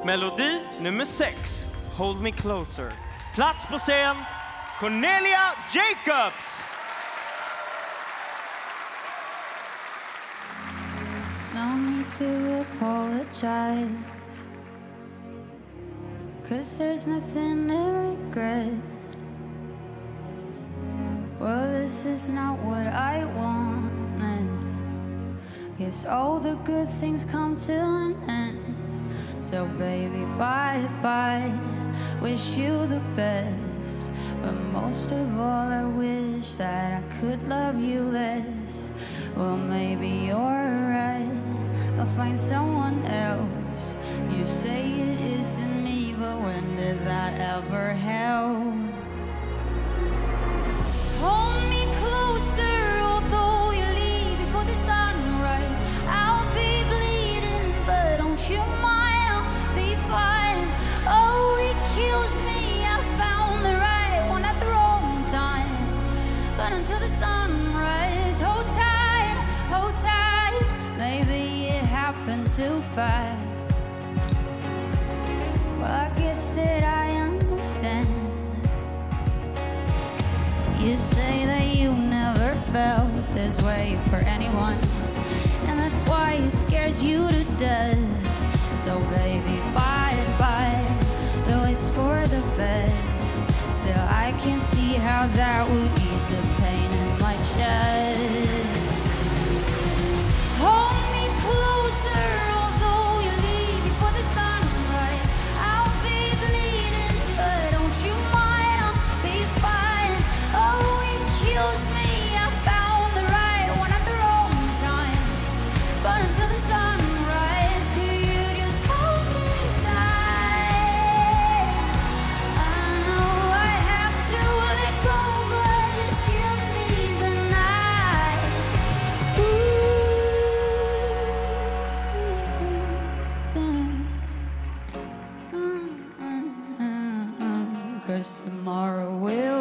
Melodi nummer 6, Hold Me Closer. Plats på scen, Cornelia Jacobs. No need to apologize, 'cause there's nothing to regret. Well, this is not what I wanted. Guess all the good things come to an end. So baby, bye-bye, wish you the best. But most of all, I wish that I could love you less. Well, maybe you're right, I'll find someone else. You say it isn't me, but when did that ever help? Hold me closer, although you leave before the sunrise. I'll be bleeding, but don't you mind, I'll be fine. Oh, it kills me, I found the right one at the wrong time. But until the sunrise, hold tight, hold tight. Maybe it happened too fast. Well, I guess that I understand. You say that you never felt this way for anyone, and that's why it scares you to death. So baby, bye-bye, though it's for the best. Still, I can see how that would ease the pain in my chest. Hold me closer, although you leave before the sunrise. I'll be bleeding, but don't you mind, I'll be fine. Oh, it kills me, I found the right one at the wrong time. But until the sunrise, could you just hold me tight? I know I have to let go, but just give me the night. Cause tomorrow will